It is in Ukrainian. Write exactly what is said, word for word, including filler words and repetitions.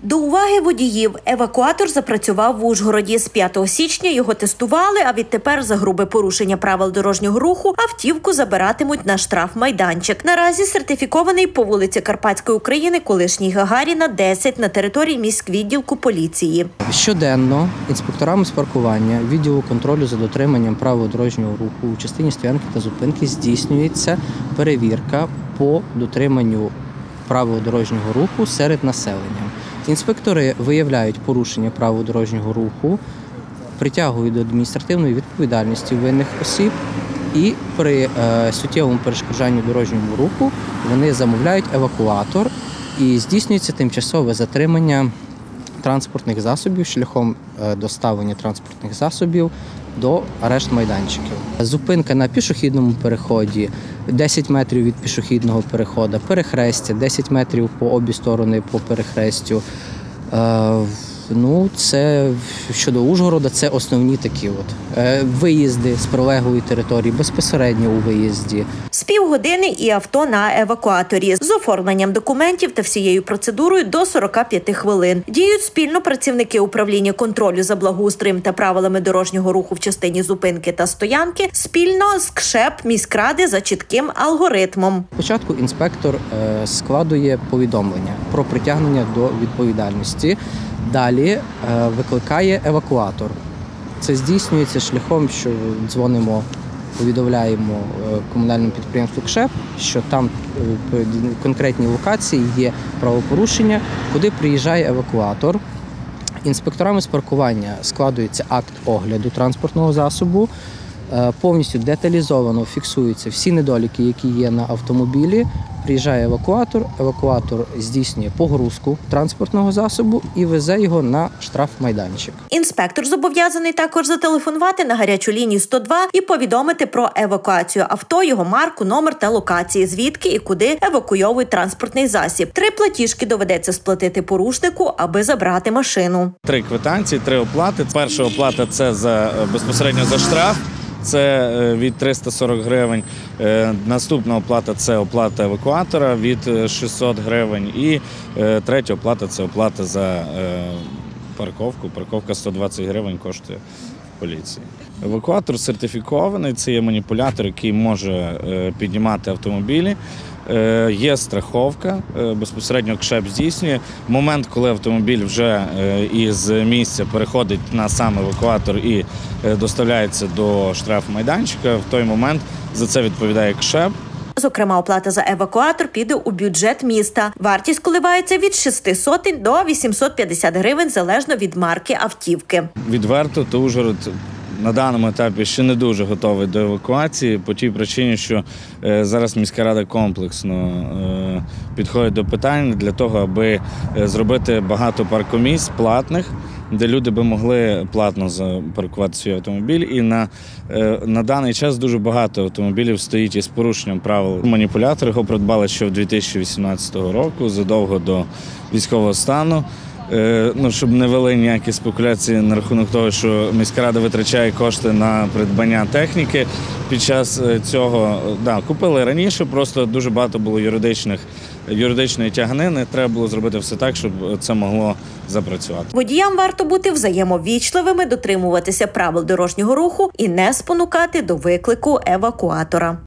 До уваги водіїв. Евакуатор запрацював в Ужгороді. З п'ятого січня його тестували, а відтепер за грубе порушення правил дорожнього руху автівку забиратимуть на штрафмайданчик. Наразі сертифікований по вулиці Карпатської України, колишній Гагаріна, десять на території міськвідділку поліції. Щоденно інспекторами з паркування відділу контролю за дотриманням правил дорожнього руху у частині стоянки та зупинки здійснюється перевірка по дотриманню правил дорожнього руху серед населення. Інспектори виявляють порушення правил дорожнього руху, притягують до адміністративної відповідальності винних осіб і при е, суттєвому перешкоджанні дорожнього руху вони замовляють евакуатор і здійснюється тимчасове затримання транспортних засобів шляхом доставлення транспортних засобів до арешт-майданчиків. Зупинка на пішохідному переході, десять метрів від пішохідного переходу, перехрестя, десять метрів по обі сторони по перехрестю. Ну, це щодо Ужгорода, це основні такі от виїзди з прилеглої території, безпосередньо у виїзді. З півгодини і авто на евакуаторі. З оформленням документів та всією процедурою до сорока п'яти хвилин. Діють спільно працівники управління контролю за благоустроєм та правилами дорожнього руху в частині зупинки та стоянки, спільно з КШЕП міськради за чітким алгоритмом. Спочатку інспектор складує повідомлення про притягнення до відповідальності. Далі викликає евакуатор. Це здійснюється шляхом, що дзвонимо, повідомляємо комунальному підприємству КШЕП, що там в конкретній локації є правопорушення, куди приїжджає евакуатор. Інспекторами з паркування складується акт огляду транспортного засобу, повністю деталізовано фіксуються всі недоліки, які є на автомобілі. Приїжджає евакуатор, евакуатор здійснює погрузку транспортного засобу і везе його на штрафмайданчик. Інспектор зобов'язаний також зателефонувати на гарячу лінію сто два і повідомити про евакуацію авто, його марку, номер та локації, звідки і куди евакуйовують транспортний засіб. Три платіжки доведеться сплатити порушнику, аби забрати машину. Три квитанції, три оплати. Перша оплата – це за, безпосередньо за штраф. Це від триста сорок гривень. Наступна оплата – це оплата евакуатора від шістсот гривень. І третя оплата – це оплата за парковку. Парковка сто двадцять гривень коштує в поліції. Евакуатор сертифікований, це є маніпулятор, який може піднімати автомобілі. Є страховка, безпосередньо КШЕП здійснює. В момент, коли автомобіль вже із місця переходить на сам евакуатор і доставляється до штрафмайданчика, в той момент за це відповідає КШЕП. Зокрема, оплата за евакуатор піде у бюджет міста. Вартість коливається від шести сотень до вісімсот п'ятдесят гривень, залежно від марки автівки. Відверто, то Ужгород на даному етапі ще не дуже готовий до евакуації по тій причині, що е, зараз міська рада комплексно е, підходить до питань для того, аби зробити багато паркомісць платних, де люди би могли платно запаркувати свій автомобіль. І на, е, на даний час дуже багато автомобілів стоїть із порушенням правил. Маніпулятори його придбали ще в дві тисячі вісімнадцятого року, задовго до військового стану. Ну, щоб не вели ніякі спекуляції на рахунок того, що міська рада витрачає кошти на придбання техніки. Під час цього, да, купили раніше, просто дуже багато було юридичних, юридичної тяганини. Треба було зробити все так, щоб це могло запрацювати. Водіям варто бути взаємовічливими, дотримуватися правил дорожнього руху і не спонукати до виклику евакуатора.